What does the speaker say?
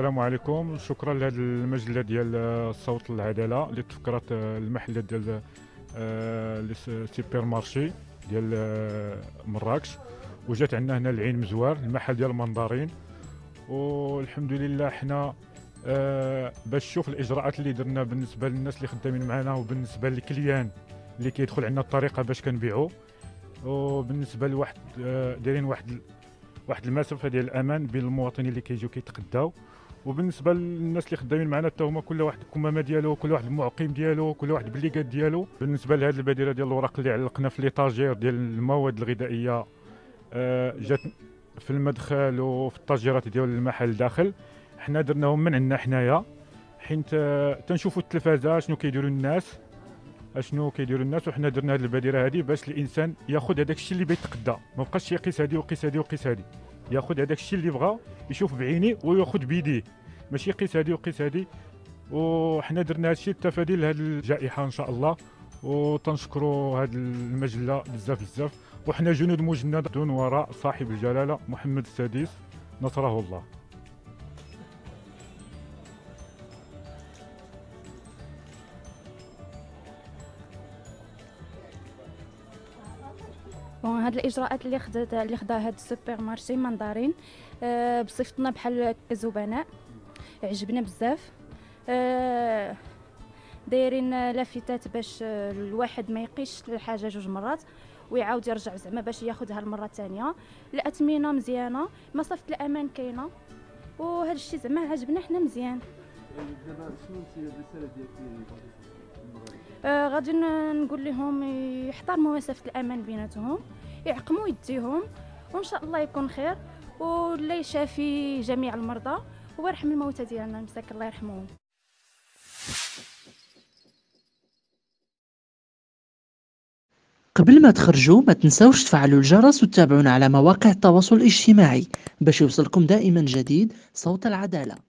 السلام عليكم. شكرا لهذه المجله ديال صوت العداله اللي تفكرت المحله ديال السوبر مارشي ديال مراكش، وجات عندنا هنا العين مزوار المحل ديال المنظرين. والحمد لله حنا باش نشوف الاجراءات اللي درنا بالنسبه للناس اللي خدامين معنا وبالنسبه للكليان اللي كيدخل عندنا الطريقه باش كنبيعوا، وبالنسبه لواحد دايرين واحد المسافه ديال الامان بين المواطنين اللي كيجيو كيتقداو. وبالنسبه للناس اللي خدامين معنا حتى هما كل واحد الكمامه ديالو، كل واحد المعقم ديالو، كل واحد بالليكات ديالو. بالنسبه لهذه البادره ديال الوراق اللي علقنا في ليطاجير ديال المواد الغذائيه، جات في المدخل وفي الطاجيرات ديال المحل داخل، حنا درناهم من عندنا حنايا، حيت تنشوفوا التلفازه شنو كيديروا الناس، وحنا درنا هذه البادره هذه باش الانسان ياخذ هذاك الشيء اللي بيتقدى، ما بقاش يقيس هذه وقيس هذه وقيس هذه، ياخذ هذاك الشيء اللي بغا يشوف بعينيه وياخذ بيديه، ماشي يقيس هذه وقيس هذه. وحنا درنا هذا الشيء لتفادي لهذه الجائحه ان شاء الله. وتنشكروا هذه المجله بزاف، وحنا جنود مجندون وراء صاحب الجلاله محمد السادس نصره الله. هاد الاجراءات اللي خدا هاد السوبر مارشي منظرين بصفتنا بحال كزبناء عجبنا بزاف. دايرين لافتات باش الواحد ما يقيش الحاجه جوج مرات ويعاود يرجع زعما باش ياخذها المره الثانيه. الاثمنه مزيانه، مسافه الامان كاينه، وهذا الشيء زعما عجبنا حنا مزيان. دابا شنو هي الرساله ديالك غادي نقول لهم يحترموا مسافه الامان بيناتهم، يعقموا يديهم، وان شاء الله يكون خير، ولا يشافي جميع المرضى ويرحم الموتى ديالنا المساكين الله يرحمهم. قبل ما تخرجوا ما تنسوش تفعلوا الجرس وتتابعونا على مواقع التواصل الاجتماعي باش يوصلكم دائما جديد صوت العدالة.